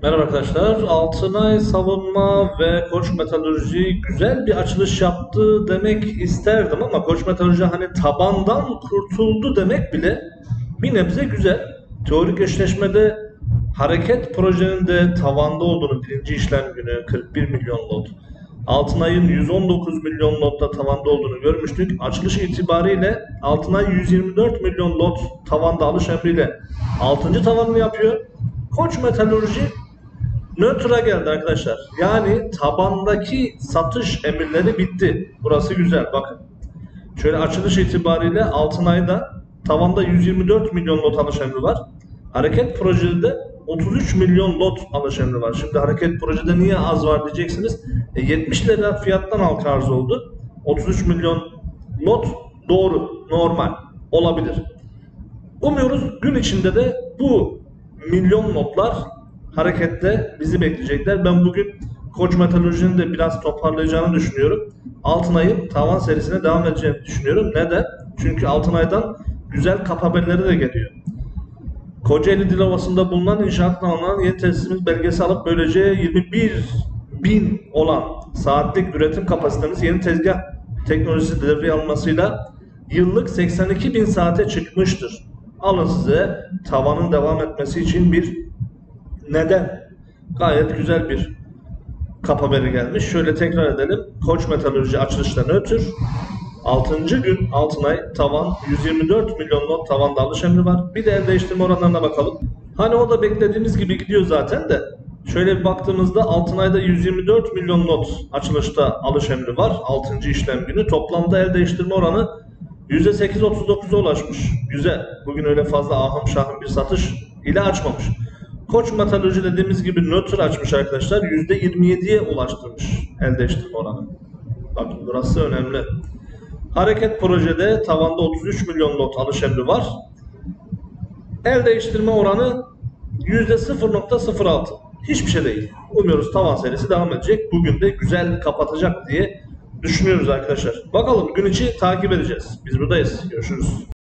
Merhaba arkadaşlar. Altınay Savunma ve Koç Metalurji güzel bir açılış yaptı demek isterdim ama Koç Metalurji hani tabandan kurtuldu demek bile bir nebze güzel. Teorik eşleşmede hareket projenin de tavanda olduğunu birinci işlem günü 41 milyon lot. Altınay'ın 119 milyon lotta tavanda olduğunu görmüştük. Açılış itibariyle Altınay 124 milyon lot tavanda alış emriyle 6. tavanını yapıyor. Koç Metalurji nötr'a geldi arkadaşlar. Yani tabandaki satış emirleri bitti. Burası güzel bakın. Şöyle açılış itibariyle Altınay'da tavanda 124 milyon lot alış emri var. Hareket projede 33 milyon lot alış emri var. Şimdi hareket projede niye az var diyeceksiniz. 70 lira fiyattan halka arz oldu. 33 milyon lot doğru, normal olabilir. Umuyoruz gün içinde de bu milyon lotlar harekette bizi bekleyecekler. Ben bugün Koç Metalurji'nin de biraz toparlayacağını düşünüyorum. Altınay'ın tavan serisine devam edeceğini düşünüyorum. Neden? Çünkü Altınay'dan güzel kap haberleri de geliyor. Kocaeli Dilovası'nda bulunan inşaattan alınan yeni tesisimiz belgesi alıp böylece 21 bin olan saatlik üretim kapasitemiz yeni tezgah teknolojisi devreye almasıyla yıllık 82 bin saate çıkmıştır. Alın size tavanın devam etmesi için bir neden. Gayet güzel bir kap haberi gelmiş. Şöyle tekrar edelim. Koç Metalurji açılışta nötr. 6. gün Altınay tavan 124 milyon lot tavanda alış emri var. Bir de el değiştirme oranlarına bakalım. Hani o da beklediğimiz gibi gidiyor zaten de. Şöyle bir baktığımızda Altınay'da 124 milyon lot açılışta alış emri var. 6. işlem günü. Toplamda el değiştirme oranı %8.39'a ulaşmış. Güzel. Bugün öyle fazla ahım şahım bir satış ile açmamış. Koç Metalurji dediğimiz gibi nötr açmış arkadaşlar. %27'ye ulaştırmış el değiştirme oranı. Bakın burası önemli. Hareket projede tavanda 33 milyon lot alış emri var. El değiştirme oranı %0.06. Hiçbir şey değil. Umuyoruz tavan serisi devam edecek. Bugün de güzel kapatacak diye düşünüyoruz arkadaşlar. Bakalım gün içi takip edeceğiz. Biz buradayız. Görüşürüz.